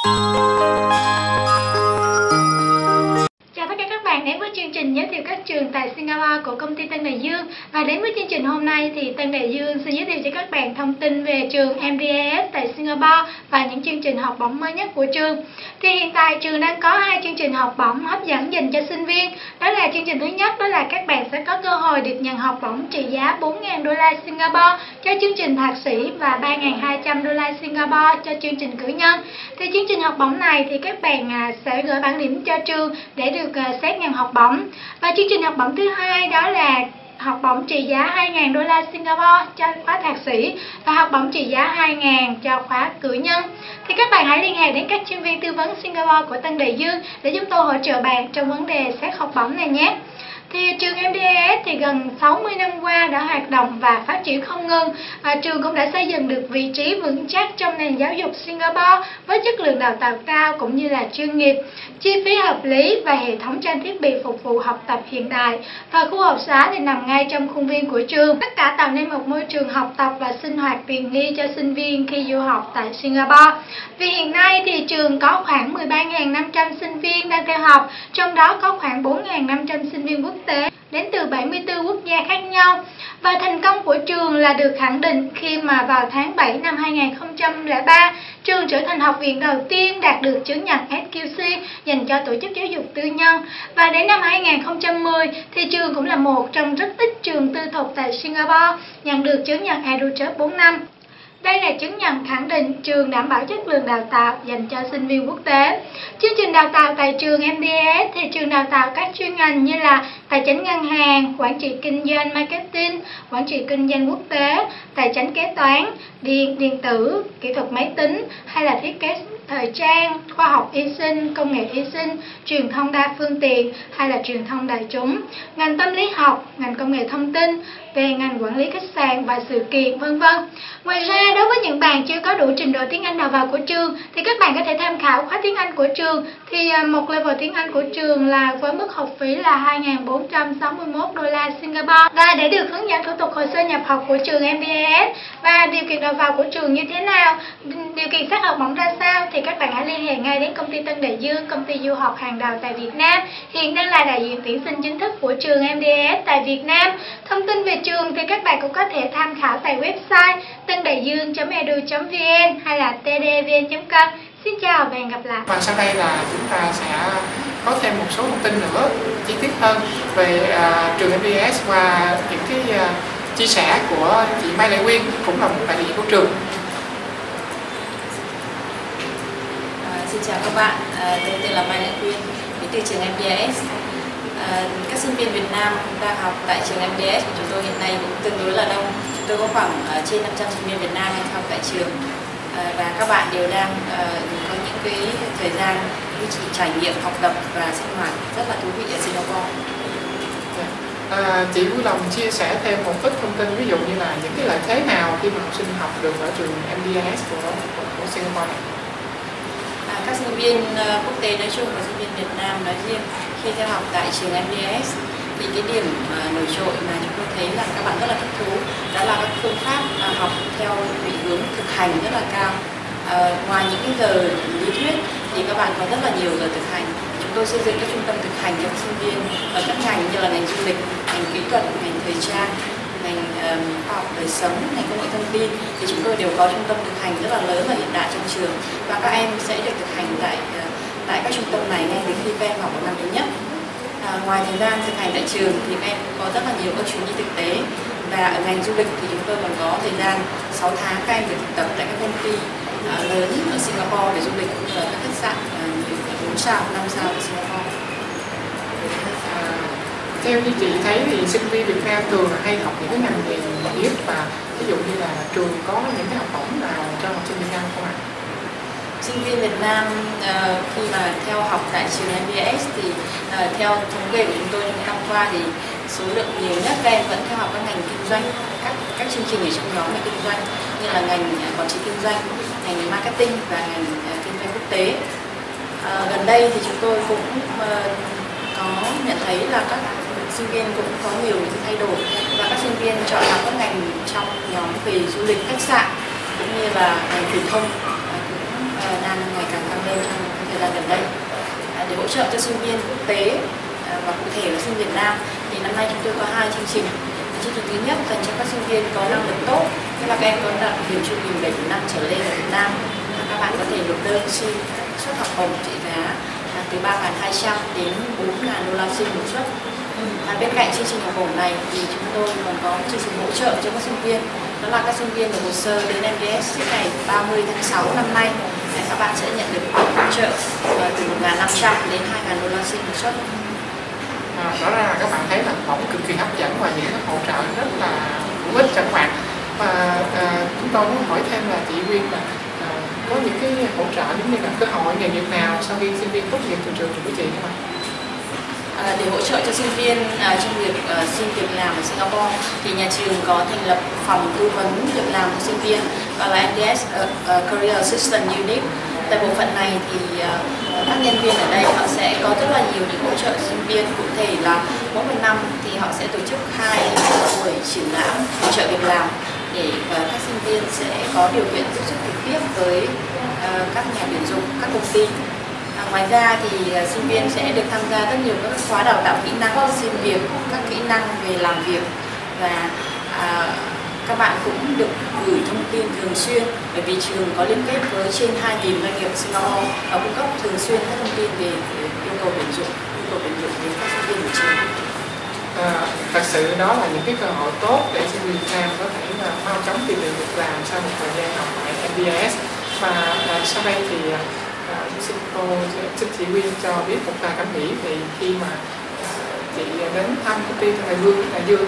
Chào tất cả các bạn đến với chương trình giới thiệu các trường tại Singapore của công ty Tân Đại Dương. Và đến với chương trình hôm nay thì Tân Đại Dương xin giới thiệu cho các bạn thông tin về trường MDAS tại Singapore và những chương trình học bổng mới nhất của trường. Thì hiện tại trường đang có 2 chương trình học bổng hấp dẫn dành cho sinh viên. Đó là chương trình thứ nhất, đó là các bạn sẽ có cơ hội được nhận học bổng trị giá 4.000 đô la Singapore cho chương trình thạc sĩ và 3.200 đô la Singapore cho chương trình cử nhân. Thì chương trình học bổng này thì các bạn sẽ gửi bản điểm cho trường để được xét nhận học bổng. Và chương trình học bổng thứ hai đó là học bổng trị giá 2.000 đô la Singapore cho khóa thạc sĩ và học bổng trị giá 2.000 cho khóa cử nhân. Thì các bạn hãy liên hệ đến các chuyên viên tư vấn Singapore của Tân Đại Dương để chúng tôi hỗ trợ bạn trong vấn đề xét học bổng này nhé. Thì trường MDAS thì gần 60 năm qua đã hoạt động và phát triển không ngừng. Trường cũng đã xây dựng được vị trí vững chắc trong nền giáo dục Singapore với chất lượng đào tạo cao cũng như là chuyên nghiệp, chi phí hợp lý và hệ thống trang thiết bị phục vụ học tập hiện đại. Và khu học xá thì nằm ngay trong khuôn viên của trường. Tất cả tạo nên một môi trường học tập và sinh hoạt tiện nghi cho sinh viên khi du học tại Singapore. Vì hiện nay thì trường có khoảng 13.500 sinh viên đang theo học, trong đó có khoảng 4.500 sinh viên quốc tế đến từ 74 quốc gia khác nhau. Và thành công của trường là được khẳng định khi mà vào tháng 7 năm 2003, trường trở thành học viện đầu tiên đạt được chứng nhận SQC dành cho tổ chức giáo dục tư nhân. Và đến năm 2010 thì trường cũng là một trong rất ít trường tư thục tại Singapore nhận được chứng nhận EduTrust 4 năm. Đây là chứng nhận khẳng định trường đảm bảo chất lượng đào tạo dành cho sinh viên quốc tế. Chương trình đào tạo tại trường MDAS thì trường đào tạo các chuyên ngành như là tài chính ngân hàng, quản trị kinh doanh marketing, quản trị kinh doanh quốc tế, tài chính kế toán, điện tử, kỹ thuật máy tính hay là thiết kế thời trang, khoa học y sinh, công nghệ y sinh, truyền thông đa phương tiện hay là truyền thông đại chúng, ngành tâm lý học, ngành công nghệ thông tin, về ngành quản lý khách sạn và sự kiện v.v. Ngoài ra, đối với những bạn chưa có đủ trình độ tiếng Anh đầu vào của trường thì các bạn có thể tham khảo khóa tiếng Anh của trường. Thì một level tiếng Anh của trường là với mức học phí là 2.461 đô la Singapore. Và để được hướng dẫn thủ tục hồ sơ nhập học của trường MDAS và điều kiện đầu vào của trường như thế nào, điều kiện xét học bổng ra sao thì các bạn hãy liên hệ ngay đến công ty Tân Đại Dương, công ty du học hàng đầu tại Việt Nam, hiện đang là đại diện tuyển sinh chính thức của trường MDAS tại Việt Nam. Thông tin về trường thì các bạn cũng có thể tham khảo tại website tandaiduong.edu.vn hay là tdvn.com. Xin chào và hẹn gặp lại. Và sau đây là chúng ta sẽ có thêm một số thông tin nữa chi tiết hơn về trường MDAS qua những cái chia sẻ của chị Mai Lệ Quyên, cũng là một đại diện của trường. Xin chào các bạn, tôi tên là Mai Lệ Quyên, đến từ trường MDAS. Các sinh viên Việt Nam đang học tại trường MDAS của chúng tôi hiện nay cũng tương đối là đông. Chúng tôi có khoảng trên 500 sinh viên Việt Nam đang học tại trường, và các bạn đều đang có những cái thời gian trải nghiệm học tập và sinh hoạt rất là thú vị ở Singapore. Chị vui lòng chia sẻ thêm một ít thông tin, ví dụ như là những cái lợi thế nào khi mà học sinh học được ở trường MDAS của Singapore này? Các sinh viên quốc tế nói chung và sinh viên Việt Nam nói riêng khi theo học tại trường MDAS thì cái điểm nổi trội mà chúng tôi thấy là các bạn rất là thích thú đó là các phương pháp học theo định hướng thực hành rất là cao. Ngoài những cái giờ lý thuyết thì các bạn có rất là nhiều giờ thực hành. Chúng tôi xây dựng các trung tâm thực hành cho sinh viên ở các ngành như là ngành du lịch, ngành kỹ thuật, ngành thời trang, ngành khoa học đời sống, ngành công nghệ thông tin thì chúng tôi đều có trung tâm thực hành rất là lớn và hiện đại trong trường, và các em sẽ được thực hành tại các trung tâm này ngay từ khi các em học ở năm thứ nhất. Ngoài thời gian thực hành tại trường thì các em có rất là nhiều các chuyến đi thực tế, và ở ngành du lịch thì chúng tôi còn có thời gian 6 tháng các em được thực tập tại các công ty lớn ở Singapore để du lịch, cũng như là các khách sạn 4 sao, 5 sao ở Singapore. Theo như chị thấy thì sinh viên Việt Nam thường là hay học những cái ngành gì nhất, và ví dụ như là trường có những cái học bổng nào cho học sinh Việt Nam không ạ? Sinh viên Việt Nam khi mà theo học tại trường MDAS thì theo thống kê của chúng tôi trong những năm qua thì số lượng nhiều nhất các em vẫn theo học các ngành kinh doanh, các chương trình ở trong nhóm về kinh doanh như là ngành quản trị kinh doanh, ngành marketing và ngành kinh doanh quốc tế. Gần đây thì chúng tôi cũng có nhận thấy là các sinh viên cũng có nhiều những thay đổi, và các sinh viên chọn học các ngành trong nhóm về du lịch, khách sạn cũng như là ngành truyền thông cũng đang ngày càng tăng lên. trợ cho sinh viên quốc tế và cụ thể là sinh viên Việt Nam. Thì năm nay chúng tôi có 2 chương trình. Chương trình thứ nhất dành cho các sinh viên có năng lực tốt, tức là các em có đạt điểm trung bình 7,5 trở lên ở Việt Nam. Các bạn có thể nộp đơn xin suất học bổng trị giá từ 3.200 đến 4.000 đô la Sing một suất. Bên cạnh chương trình học bổng này thì chúng tôi còn có chương trình hỗ trợ cho các sinh viên. Đó là các sinh viên nộp hồ sơ đến MDS trước ngày 30 tháng 6 năm nay. Các bạn sẽ nhận được hỗ trợ từ 1.500 đến 2.000 đô la Sing một suất. Rõ ràng là các bạn thấy là bổng cực kỳ hấp dẫn và những cái hỗ trợ rất là hữu ích cho các bạn. Và chúng tôi muốn hỏi thêm là chị Quyên là có những cái hỗ trợ giống như là cơ hội nghề nghiệp nào sau khi sinh viên tốt nghiệp từ trường của chị không ạ? Để hỗ trợ cho sinh viên trong việc xin việc làm ở Singapore thì nhà trường có thành lập phòng tư vấn việc làm của sinh viên gọi là MDS Career Assistance Unit. Tại bộ phận này thì các nhân viên ở đây họ sẽ có rất là nhiều những hỗ trợ sinh viên. Cụ thể là mỗi một năm thì họ sẽ tổ chức 2 buổi triển lãm hỗ trợ việc làm để các sinh viên sẽ có điều kiện tiếp xúc trực tiếp với các nhà tuyển dụng, các công ty. Ngoài ra thì sinh viên sẽ được tham gia rất nhiều các khóa đào tạo kỹ năng xin việc, các kỹ năng về làm việc và các bạn cũng được gửi thông tin thường xuyên bởi vì trường có liên kết với trên 2.000 doanh nghiệp Singapore và cung cấp thường xuyên các thông tin về yêu cầu tuyển dụng đến các sinh viên của trường. Thật sự đó là những cái cơ hội tốt để sinh viên Việt Nam có thể là mau chóng tìm được việc làm sau một thời gian học tại MDS. Và sau đây thì xin chị Quyên cho biết một vài cảm nghĩ về khi mà chị đến thăm công ty Tân Đại Dương.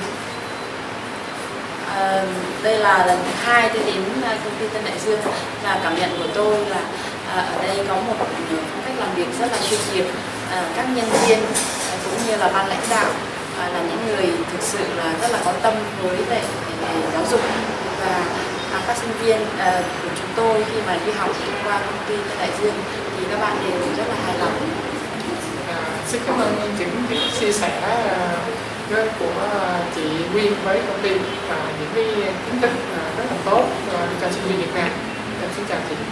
Đây là lần thứ 2 tôi đến công ty Tân Đại Dương và cảm nhận của tôi là ở đây có một cách làm việc rất là chuyên nghiệp. Các nhân viên cũng như là ban lãnh đạo là những người thực sự là rất là có tâm với về giáo dục và các sinh viên của chúng tôi khi mà đi học qua công ty Tân Đại Dương thì các bạn đều rất là hài lòng. Xin cảm ơn những chia sẻ của chị Quyên với công ty và những cái kiến thức rất là tốt cho sinh viên Việt Nam. Xin chào chị.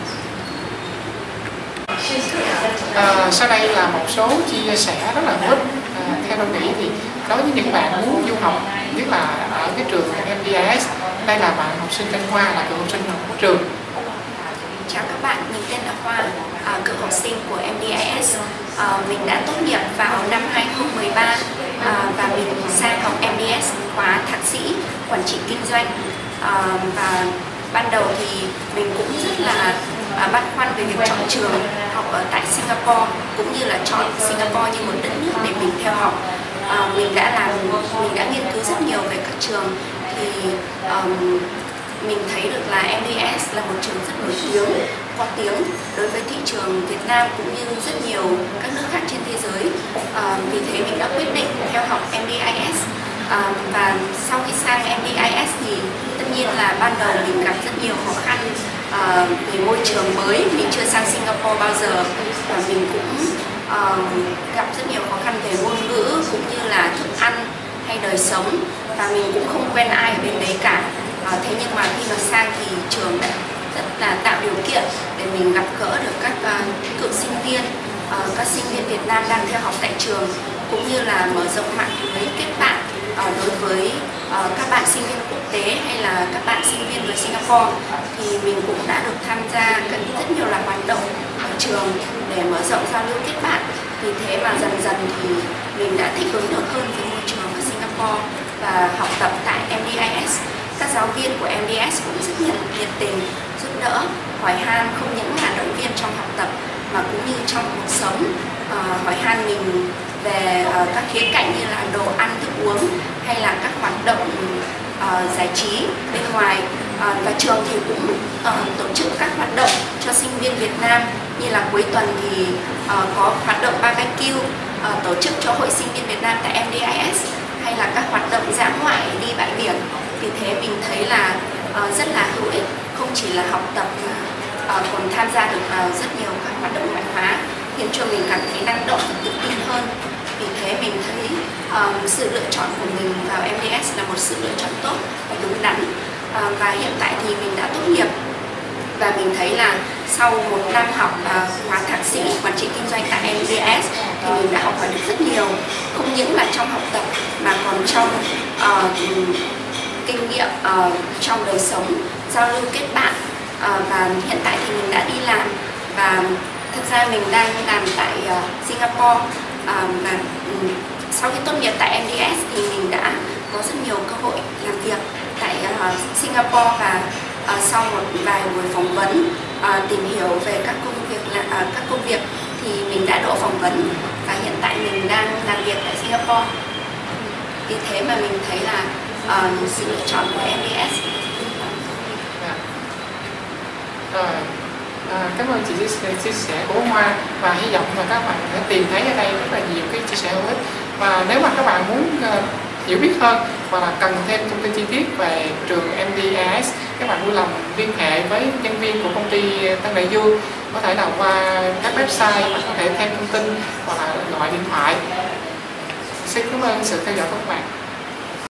Sau đây là một số chia sẻ rất là hữu ích. Theo tôi nghĩ thì đối với những bạn muốn du học, nhất là ở cái trường MDIS, đây là bạn học sinh tên Hoa, là cựu học sinh của trường. Chào các bạn, mình tên là Hoa, cựu học sinh của MDIS. Mình đã tốt nghiệp vào năm 2013 và mình sang học MDS khóa thạc sĩ quản trị kinh doanh. Và ban đầu thì mình cũng rất là băn khoăn về việc chọn trường học ở tại Singapore, cũng như là chọn Singapore như một đất nước để mình theo học. Mình đã nghiên cứu rất nhiều về các trường thì mình thấy được là MDS là một trường rất nổi tiếng, có tiếng đối với thị trường Việt Nam cũng như rất nhiều các nước khác trên thế giới. Vì thế mình đã quyết định theo học MDIS. Và sau khi sang MDIS thì tất nhiên là ban đầu mình gặp rất nhiều khó khăn về môi trường mới, mình chưa sang Singapore bao giờ và mình cũng gặp rất nhiều khó khăn về ngôn ngữ cũng như là thức ăn hay đời sống và mình cũng không quen ai ở bên đấy cả. Thế nhưng mà khi mà sang thì trường rất là tạo điều kiện để mình gặp gỡ được các cựu sinh viên, các sinh viên Việt Nam đang theo học tại trường cũng như là mở rộng mạng lưới kết bạn đối với các bạn sinh viên quốc tế hay là các bạn sinh viên với Singapore. Thì mình cũng đã được tham gia rất nhiều là hoạt động ở trường để mở rộng giao lưu kết bạn. Vì thế mà dần dần thì mình đã thích ứng được hơn với môi trường ở Singapore và học tập tại MDIS. Các giáo viên của MDS cũng rất nhiệt tình, giúp đỡ, hỏi han không những là động viên trong học tập mà cũng như trong cuộc sống, hỏi han mình về các khía cạnh như là đồ ăn, thức uống hay là các hoạt động giải trí bên ngoài. Và trường thì cũng tổ chức các hoạt động cho sinh viên Việt Nam như là cuối tuần thì có hoạt động barbecue tổ chức cho hội sinh viên Việt Nam tại MDIS hay là các hoạt động dã ngoại đi bãi biển. Vì thế mình thấy là rất là hữu ích, không chỉ là học tập mà còn tham gia được rất nhiều các hoạt động ngoại khóa khiến cho mình cảm thấy năng động và tự tin hơn. Vì thế mình thấy sự lựa chọn của mình vào MDS là một sự lựa chọn tốt và đúng đắn. Và hiện tại thì mình đã tốt nghiệp và mình thấy là sau một năm học khóa thạc sĩ quản trị kinh doanh tại MDS thì mình đã học hỏi được rất nhiều, không những là trong học tập mà còn trong kinh nghiệm trong đời sống, giao lưu kết bạn, và hiện tại thì mình đã đi làm, và thực ra mình đang làm tại Singapore, và sau khi tốt nghiệp tại MDS thì mình đã có rất nhiều cơ hội làm việc tại Singapore, và sau một vài buổi phỏng vấn tìm hiểu về các công việc thì mình đã đỗ phỏng vấn, và hiện tại mình đang làm việc tại Singapore. Vì thế mà mình thấy là sự lựa chọn của MDS. Cảm ơn chị chia sẻ của Hoa, và hy vọng là các bạn sẽ tìm thấy ở đây rất là nhiều cái chia sẻ hữu ích. Và nếu mà các bạn muốn hiểu biết hơn hoặc là cần thêm thông tin chi tiết về trường MDS, các bạn vui lòng liên hệ với nhân viên của công ty Tân Đại Dương, có thể là qua các website hoặc có thể thêm thông tin hoặc là gọi điện thoại. Xin cảm ơn sự theo dõi của các bạn.